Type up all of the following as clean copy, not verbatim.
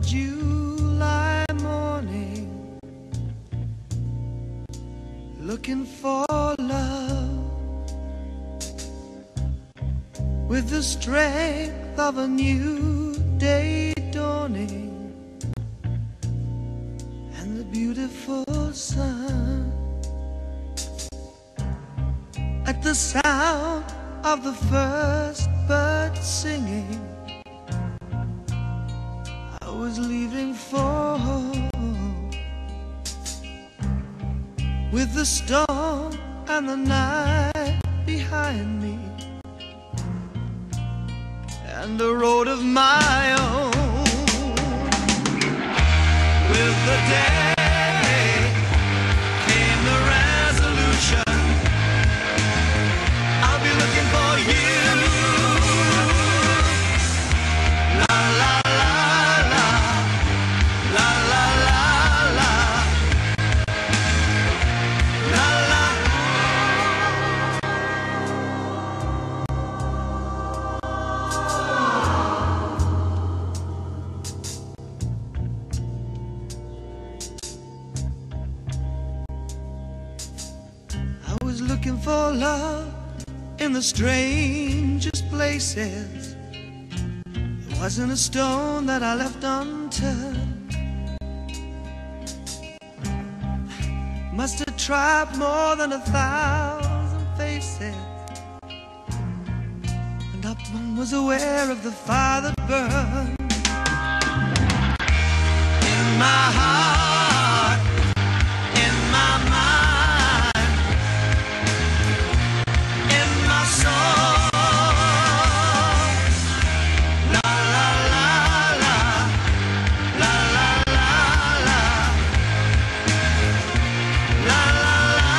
July morning, looking for love with the strength of a new day dawning and the beautiful sun. At the sound of the first bird singing, I was leaving for home, with the storm and the night behind me, and a road of my own. With the day came the resolution, I'll be looking for you. La la la la, la la la la, la la. I was looking for love in the strangest places. There wasn't a stone that I left unturned. Must have tried more than 1,000 faces, and not one was aware of the fire that burned in my heart, in my mind, in my soul. La la la la, la la la la, la la la.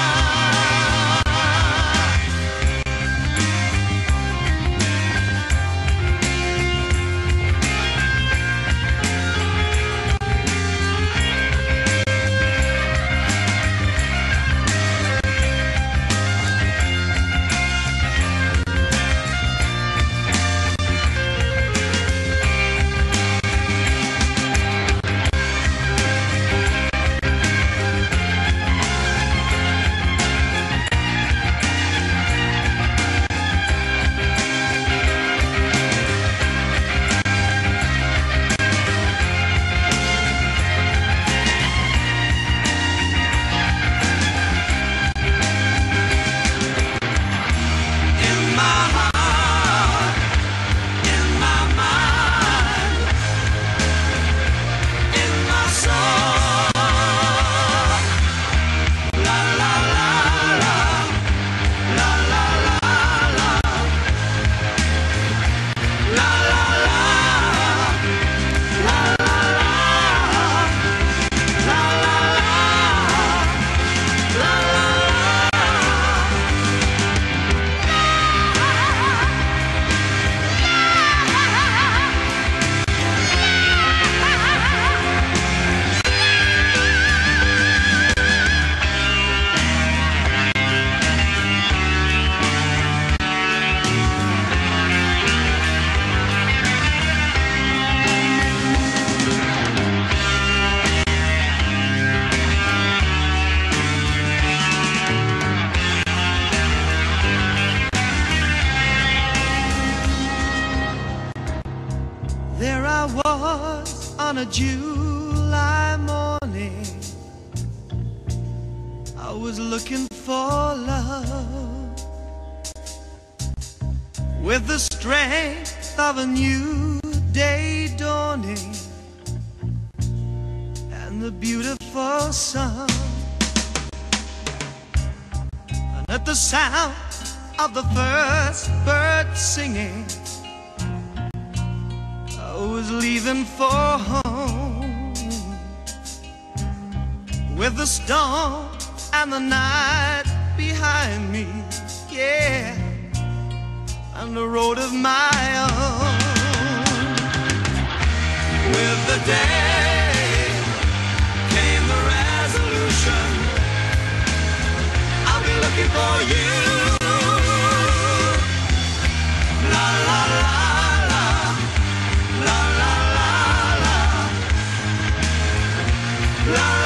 There I was on a July morning, I was looking for love with the strength of a new day dawning and the beautiful sun. And at the sound of the first bird singing, I was leaving for home, with the storm and the night behind me, yeah, and a road of my own. With the day came the resolution, I'll be looking for you. La la la la, la la la la, La